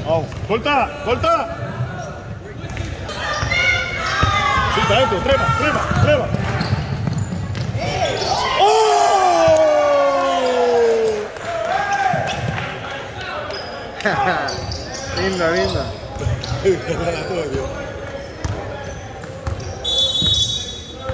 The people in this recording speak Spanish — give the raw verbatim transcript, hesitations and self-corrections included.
Oh, corta, corta. Sí, para adentro, trema, trema, trema. Linda, linda.